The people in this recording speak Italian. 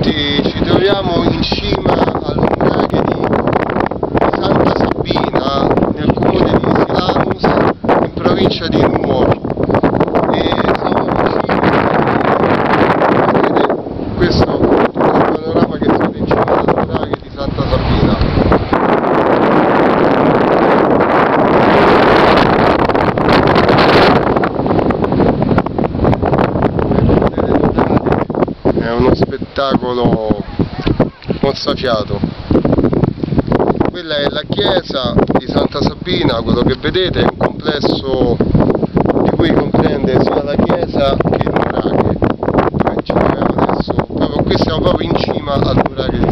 tutti, ci troviamo in cima al nuraghe di Santa Sabina, nel comune di Silanus, in provincia di Nuoro. E siamo vicini, vedete, questo è il panorama che siamo in cima al nuraghe di Santa Sabina. È uno spettacolo mozzafiato. Quella è la chiesa di Santa Sabina, quello che vedete è un complesso di cui comprende sia la chiesa che il nuraghe. Ci troviamo adesso, proprio qui siamo proprio in cima al nuraghe di